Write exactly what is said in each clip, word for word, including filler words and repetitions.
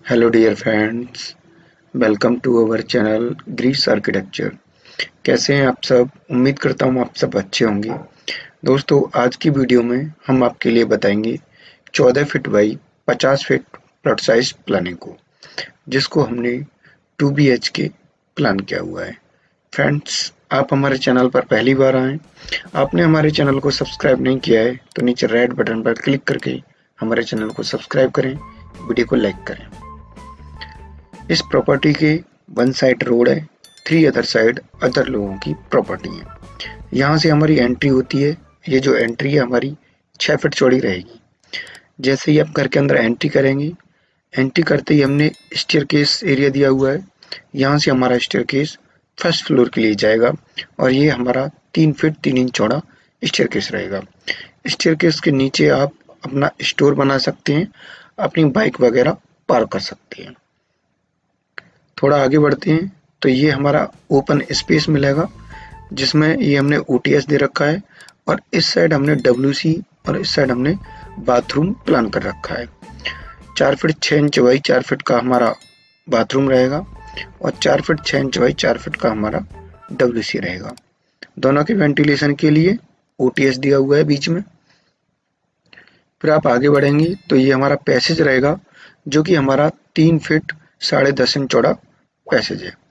Hello dear friends, welcome to our channel grace architecture. कैसे हैं आप सब? उम्मीद करता हूँ आप सब अच्छे होंगे। दोस्तों, आज की वीडियो में हम आपके लिए बताएंगे चौदह फीट बाई पचास फीट प्लॉट साइज प्लानिंग को, जिसको हमने two B H K plan किया हुआ है। फ्रेंड्स, आप हमारे चैनल पर पहली बार आए, आपने हमारे चैनल को सब्सक्राइब नहीं किया है तो नीचे रेड बटन पर क्लिक करके हमारे चैनल को सब्सक्राइब करें, वीडियो को लाइक करें। इस प्रॉपर्टी के वन साइड रोड है, थ्री अदर साइड अदर लोगों की प्रॉपर्टी है। यहाँ से हमारी एंट्री होती है। ये जो एंट्री है हमारी छः फीट चौड़ी रहेगी। जैसे ही आप घर के अंदर एंट्री करेंगे, एंट्री करते ही हमने स्टेयरकेस एरिया दिया हुआ है। यहाँ से हमारा स्टेयरकेस फर्स्ट फ्लोर के लिए जाएगा और ये हमारा तीन फीट तीन इंच चौड़ा स्टेयरकेस रहेगा। स्टेयरकेस के नीचे आप अपना स्टोर बना सकते हैं, अपनी बाइक वगैरह पार्क कर सकते हैं। थोड़ा आगे बढ़ते हैं तो ये हमारा ओपन स्पेस मिलेगा, जिसमें ये हमने ओ टी एस दे रखा है और इस साइड हमने डब्ल्यू सी और इस साइड हमने बाथरूम प्लान कर रखा है। चार फीट छः इंच बाई चार फीट का हमारा बाथरूम रहेगा और चार फीट छः इंच बाई चार फीट का हमारा डब्ल्यू सी रहेगा। दोनों के वेंटिलेशन के लिए ओ टी एस दिया हुआ है बीच में। फिर आप आगे बढ़ेंगे तो ये हमारा पैसेज रहेगा, जो कि हमारा तीन फीट साढ़े दस इंच चौड़ा पैसेज है।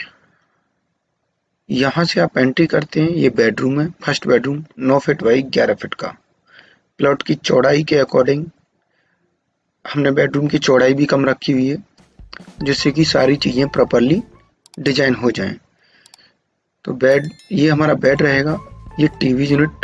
यहाँ से आप एंट्री करते हैं, ये बेडरूम है, फर्स्ट बेडरूम नौ फीट बाई ग्यारह फीट का। प्लॉट की चौड़ाई के अकॉर्डिंग हमने बेडरूम की चौड़ाई भी कम रखी हुई है, जिससे कि सारी चीज़ें प्रॉपरली डिजाइन हो जाएं। तो बेड, ये हमारा बेड रहेगा, ये टीवी यूनिट,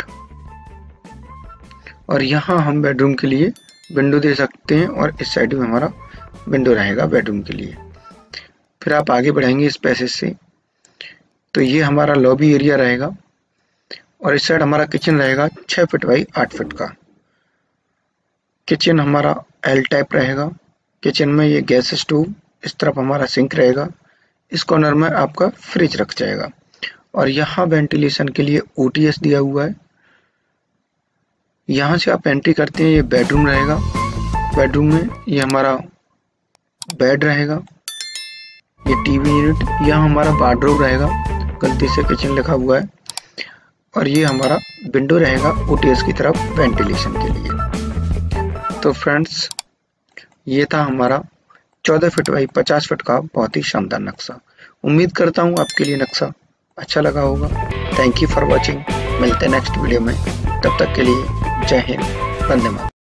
और यहाँ हम बेडरूम के लिए विंडो दे सकते हैं और इस साइड में हमारा विंडो रहेगा बेडरूम के लिए। फिर आप आगे बढ़ेंगे इस पैसेज से तो ये हमारा लॉबी एरिया रहेगा और इस साइड हमारा किचन रहेगा छः फीट बाई आठ फीट का। किचन हमारा एल टाइप रहेगा। किचन में ये गैस स्टोव, इस तरफ हमारा सिंक रहेगा, इस कॉर्नर में आपका फ्रिज रख जाएगा और यहाँ वेंटिलेशन के लिए ओ टी एस दिया हुआ है। यहाँ से आप एंट्री करते हैं, ये बेडरूम रहेगा। बेडरूम में ये हमारा बेड रहेगा, ये टीवी यूनिट, यहाँ हमारा वार्डरोब रहेगा, गलती से किचन लिखा हुआ है, और ये हमारा विंडो रहेगा ओ टी एस की तरफ वेंटिलेशन के लिए। तो फ्रेंड्स, ये था हमारा चौदह फीट बाई पचास फीट का बहुत ही शानदार नक्शा। उम्मीद करता हूँ आपके लिए नक्शा अच्छा लगा होगा। Thank you for watching. मिलते हैं नेक्स्ट वीडियो में, तब तक के लिए जय हिंद, वंदे मातरम।